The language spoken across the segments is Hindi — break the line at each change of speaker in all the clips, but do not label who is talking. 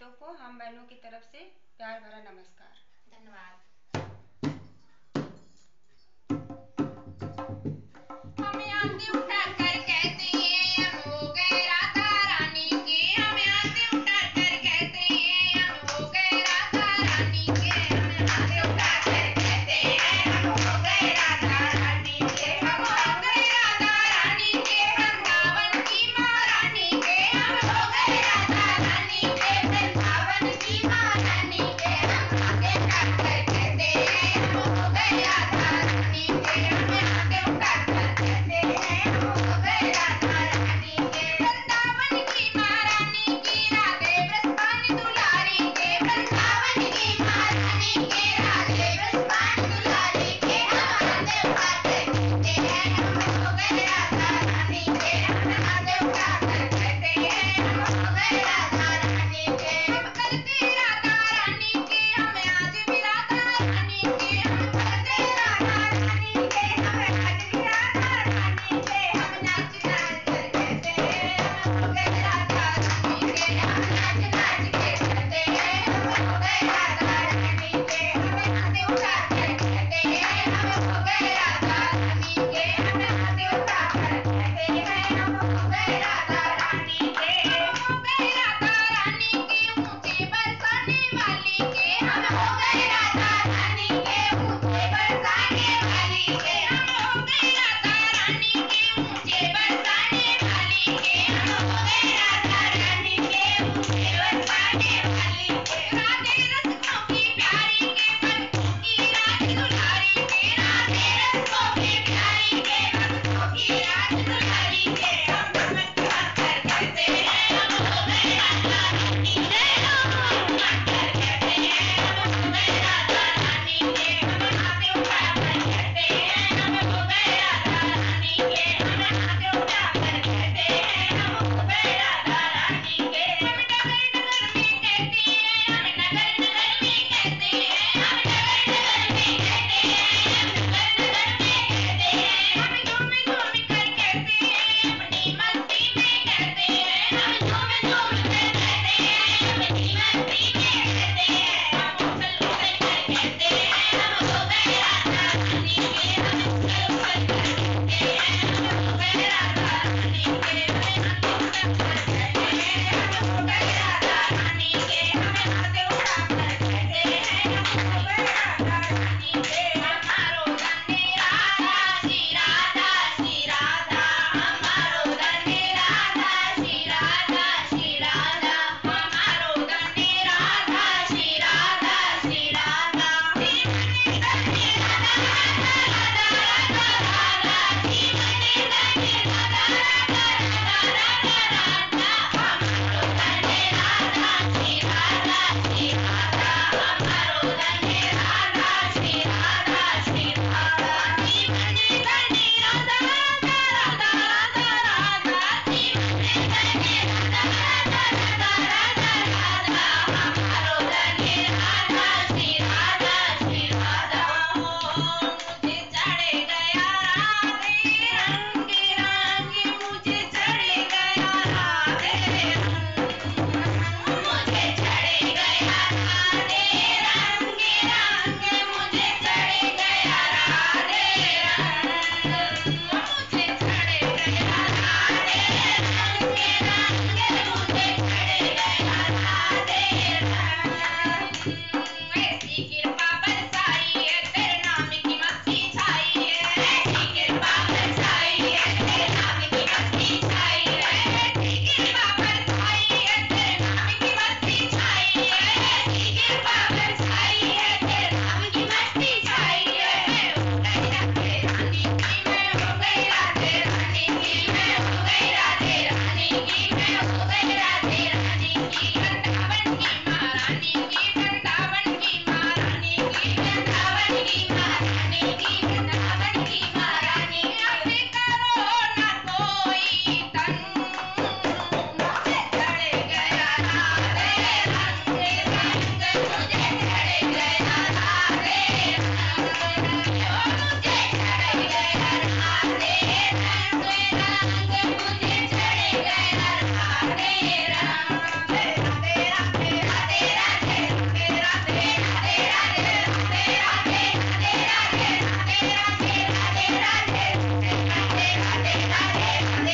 भक्तों को हम बहनों की तरफ से प्यार भरा नमस्कार।
धन्यवाद।
हमें आरती उठा कर कहते हैं हम हो गए राधा रानी के, हमें आरती उठा कर कहते हैं हम हो गए राधा रानी के, हमें आरती उठा कर कहते हैं हम हो गए राधा रानी के, हम हो गए राधा रानी के वृंदावन की महारानी के, हम हो गए राधा रानी के वृंदावन की महारानी के, हम आगे उठा कर कहते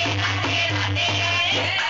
राधे राधे